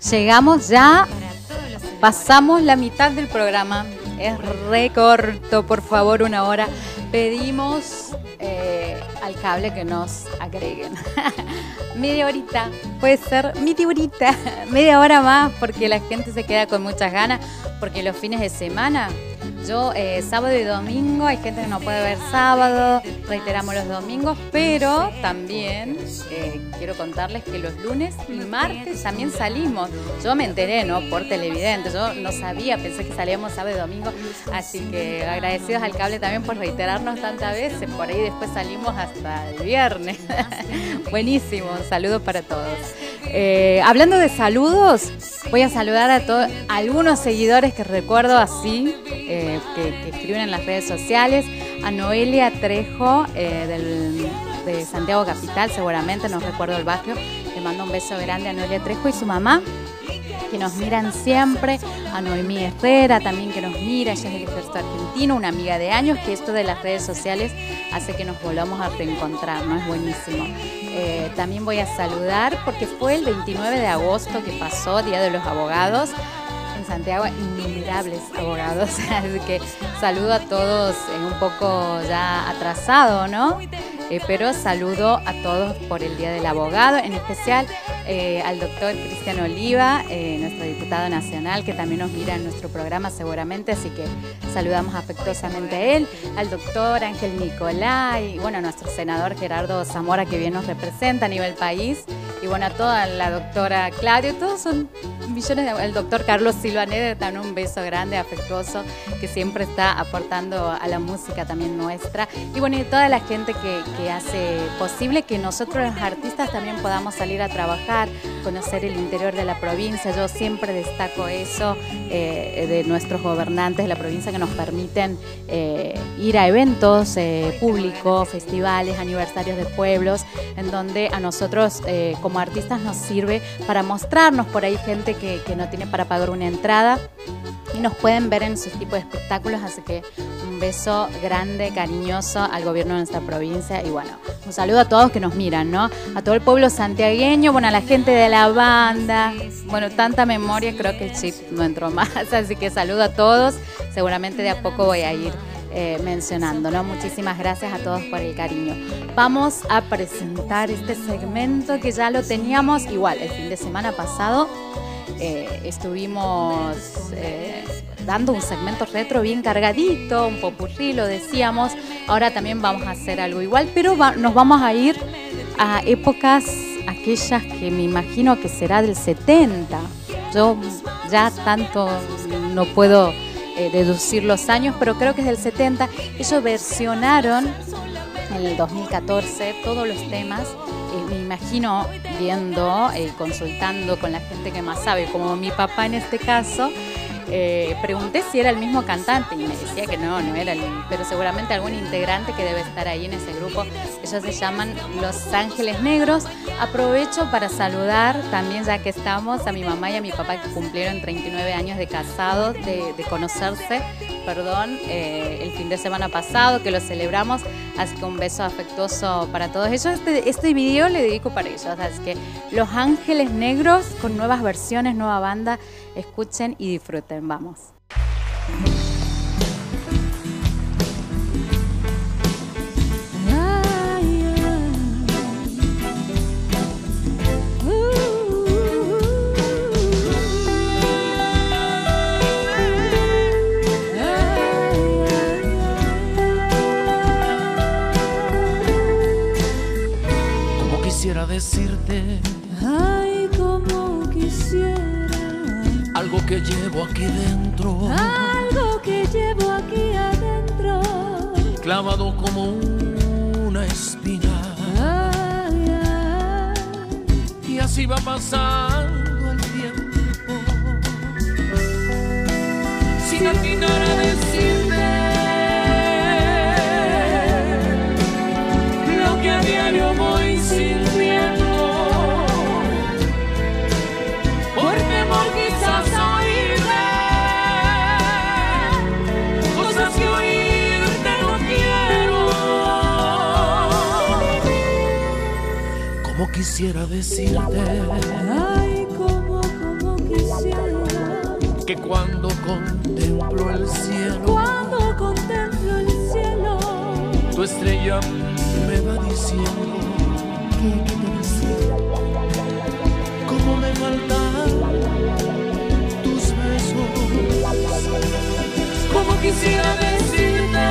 Llegamos ya, pasamos la mitad del programa. Es re corto, por favor, 1 hora. Pedimos al cable que nos agreguen. Media horita, puede ser media hora más, porque la gente se queda con muchas ganas, porque los fines de semana, yo sábado y domingo, hay gente que no puede ver sábado, reiteramos los domingos, pero también quiero contarles que los lunes y martes también salimos. Yo me enteré, ¿no? Por televidente, yo no sabía, pensé que salíamos sábado y domingo, así que agradecidos al cable también por reiterarnos tantas veces, por ahí después salimos hasta el viernes. Buenísimo, saludos para todos. Hablando de saludos, voy a saludar a todos, algunos seguidores que recuerdo así, que escriben en las redes sociales. A Noelia Trejo, de Santiago Capital, seguramente, no recuerdo el barrio. Le mando un beso grande a Noelia Trejo y su mamá, que nos miran siempre. A Noemí Herrera también, que nos mira, ella es del ejército argentino, una amiga de años, que esto de las redes sociales hace que nos volvamos a reencontrar, ¿no? Es buenísimo. También voy a saludar, porque fue el 29 de agosto que pasó, Día de los Abogados. En Santiago, innumerables abogados, así que saludo a todos, un poco ya atrasado, ¿no? Pero saludo a todos por el Día del Abogado, en especial al doctor Cristian Oliva, nuestro diputado nacional, que también nos mira en nuestro programa seguramente, así que saludamos afectuosamente a él, al doctor Ángel Nicolai, y bueno, a nuestro senador Gerardo Zamora, que bien nos representa a nivel país, y bueno, a toda la doctora Claudio, todos son millones de... El doctor Carlos Silvaneder, también un beso grande, afectuoso, que siempre está aportando a la música también nuestra, y bueno, y toda la gente que hace posible que nosotros los artistas también podamos salir a trabajar, conocer el interior de la provincia. Yo siempre destaco eso de nuestros gobernantes de la provincia, que nos permiten ir a eventos públicos, festivales, aniversarios de pueblos, en donde a nosotros como artistas nos sirve para mostrarnos. Por ahí gente que no tiene para pagar una entrada y nos pueden ver en sus tipos de espectáculos, así que un beso grande, cariñoso al gobierno de nuestra provincia y bueno, un saludo a todos que nos miran, ¿no? A todo el pueblo santiagueño, bueno, a la gente de la banda, bueno, tanta memoria, creo que el chip no entró más, así que saludo a todos, seguramente de a poco voy a ir mencionando, ¿no? Muchísimas gracias a todos por el cariño. Vamos a presentar este segmento que ya lo teníamos igual el fin de semana pasado. Estuvimos dando un segmento retro bien cargadito, un popurrí, lo decíamos. Ahora también vamos a hacer algo igual, pero nos vamos a ir a épocas aquellas que me imagino que será del 70. Yo ya tanto no puedo deducir los años, pero creo que es del 70. Ellos versionaron en el 2014 todos los temas. Me imagino viendo, consultando con la gente que más sabe, como mi papá en este caso, pregunté si era el mismo cantante y me decía que no era el, pero seguramente algún integrante que debe estar ahí en ese grupo. Ellos se llaman Los Ángeles Negros. Aprovecho para saludar también, ya que estamos, a mi mamá y a mi papá, que cumplieron 39 años de casados, de conocerse, perdón, el fin de semana pasado, que lo celebramos, así que un beso afectuoso para todos ellos. Este video le dedico para ellos, así que Los Ángeles Negros con nuevas versiones, nueva banda, escuchen y disfruten, vamos. Quisiera decirte, ay, como quisiera, algo que llevo aquí dentro, algo que llevo aquí adentro, clavado como una espina. Ay, ay. Y así va pasando el tiempo, sin atinar a decirte lo que a diario voy sintiendo. Por temor quizás a oírme cosas que oírte no quiero. Como quisiera decirte, ay, como que cuando contemplo el cielo, tu estrella me va diciendo, ¿Qué te dice? cómo me faltan tus besos, cómo quisiera decirte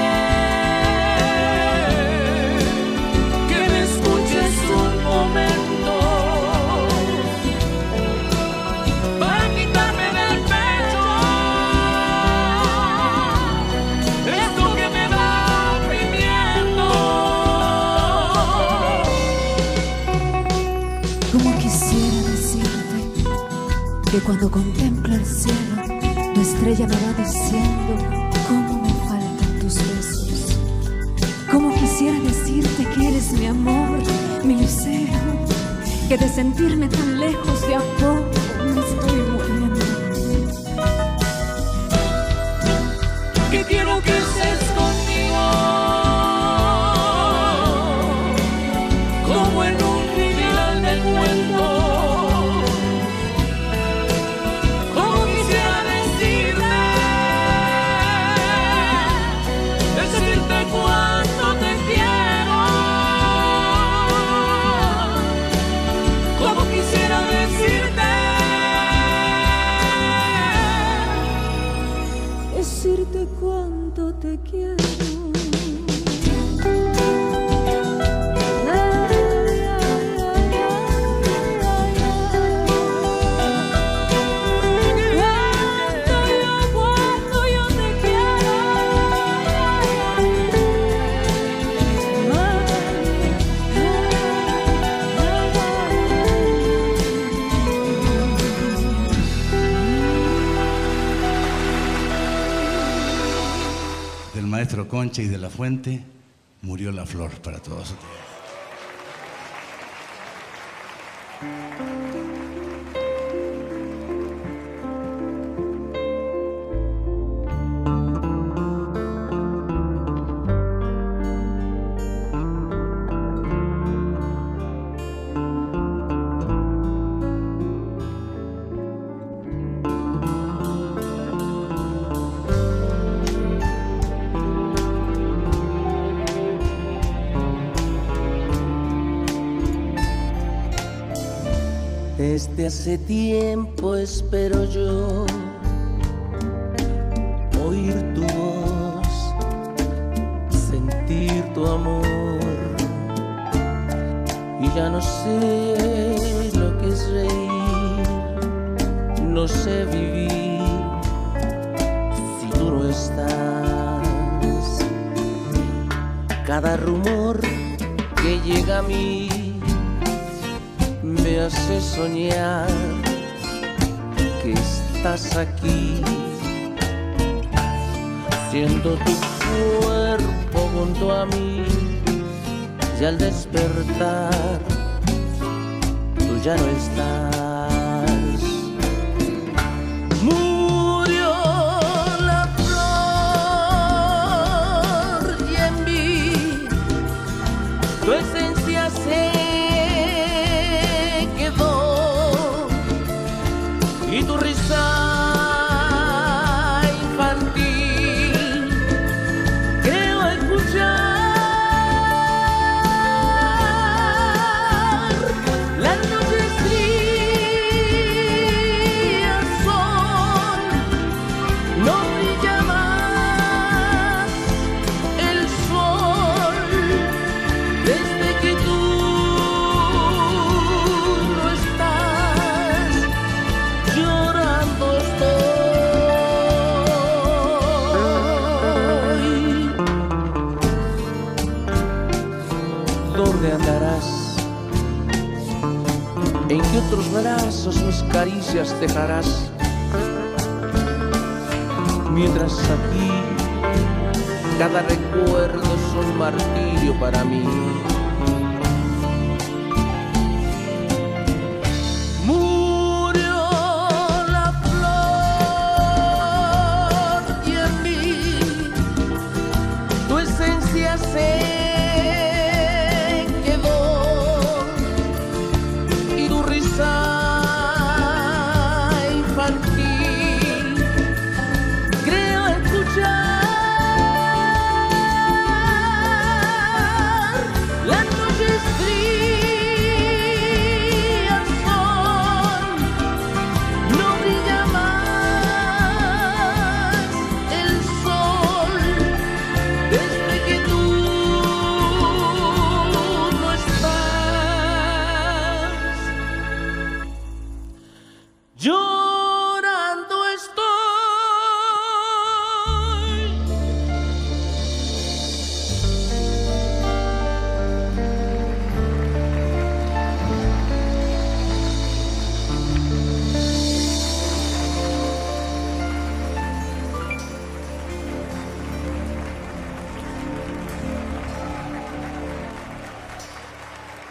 que me escuches un momento para quitarme del pecho esto que me va oprimiendo. Como quisiera decirte que cuando contemplo el cielo, tu estrella me va diciendo cómo me faltan tus besos. Como quisiera decirte que eres mi amor, mi lucero, que de sentirme tan lejos de a poco me estoy muriendo. Que quiero que estés conmigo como en un final de cuento. Como quisiera decirte cuánto te quiero. Como quisiera Decirte cuánto te quiero. Cuánto yo te quiero. Del maestro Concha y de la Fuente, Murió la flor, para todos ustedes. Desde hace tiempo espero yo oír tu voz, sentir tu amor, y ya no sé lo que es reír, no sé vivir si tú no estás. Cada rumor que llega a mí me hace soñar que estás aquí, siendo tu cuerpo junto a mí, y al despertar tú ya no estás. Murió la flor y en mí tu esencia se y tu risa infantil creo escuchar. Las noches frías son, no brilla más el sol desde que tú andarás, en qué otros brazos mis caricias dejarás, mientras aquí cada recuerdo es un martirio para mí. Murió la flor y en mí tu esencia se quedó y tu risa